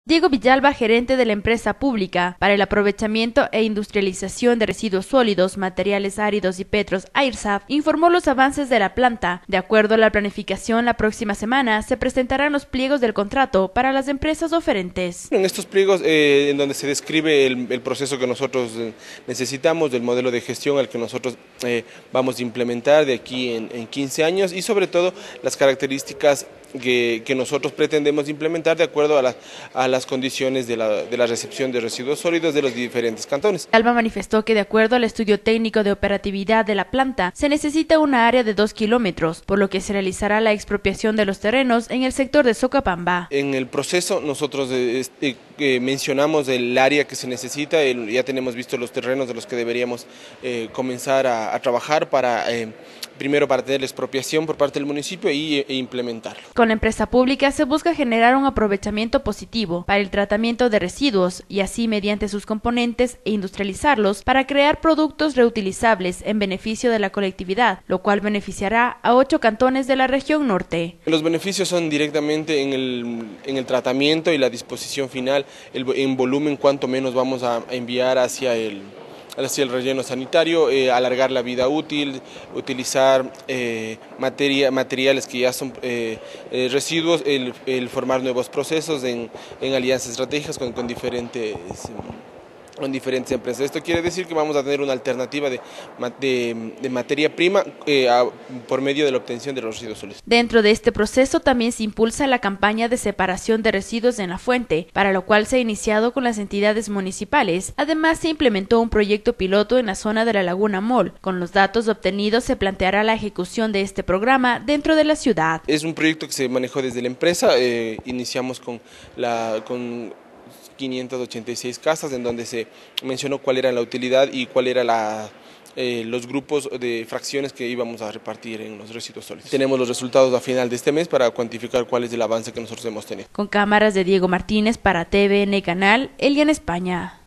Diego Villalba, gerente de la empresa pública para el aprovechamiento e industrialización de residuos sólidos, materiales áridos y petros AIRSAF, informó los avances de la planta. De acuerdo a la planificación, la próxima semana se presentarán los pliegos del contrato para las empresas oferentes. En estos pliegos, en donde se describe el proceso que nosotros necesitamos, del modelo de gestión al que nosotros vamos a implementar de aquí en 15 años y sobre todo las características que nosotros pretendemos implementar de acuerdo a las condiciones de la recepción de residuos sólidos de los diferentes cantones. Villalba manifestó que de acuerdo al estudio técnico de operatividad de la planta, se necesita una área de 2 kilómetros, por lo que se realizará la expropiación de los terrenos en el sector de Socapamba. En el proceso nosotros mencionamos el área que se necesita, ya tenemos visto los terrenos de los que deberíamos comenzar a trabajar primero para tener la expropiación por parte del municipio e implementarlo. Con la empresa pública se busca generar un aprovechamiento positivo para el tratamiento de residuos y así mediante sus componentes e industrializarlos para crear productos reutilizables en beneficio de la colectividad, lo cual beneficiará a 8 cantones de la región norte. Los beneficios son directamente en el tratamiento y la disposición final, en volumen cuánto menos vamos a enviar hacia el relleno sanitario, alargar la vida útil, utilizar materiales que ya son residuos, el formar nuevos procesos en alianzas estratégicas con diferentes empresas. Esto quiere decir que vamos a tener una alternativa de materia prima por medio de la obtención de los residuos sólidos. Dentro de este proceso también se impulsa la campaña de separación de residuos en la fuente, para lo cual se ha iniciado con las entidades municipales. Además, se implementó un proyecto piloto en la zona de la Laguna Mall. Con los datos obtenidos se planteará la ejecución de este programa dentro de la ciudad. Es un proyecto que se manejó desde la empresa, iniciamos con 586 casas en donde se mencionó cuál era la utilidad y cuál era los grupos de fracciones que íbamos a repartir en los residuos sólidos. Tenemos los resultados a final de este mes para cuantificar cuál es el avance que nosotros hemos tenido. Con cámaras de Diego Martínez para TVN Canal, Elian España.